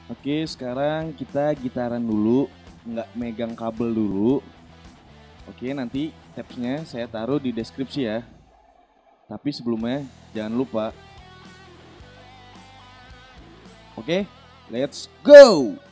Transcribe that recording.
Oke, sekarang kita gitaran dulu, nggak megang kabel dulu. Oke, nanti tapsnya saya taruh di deskripsi ya. Tapi sebelumnya jangan lupa. Oke, let's go!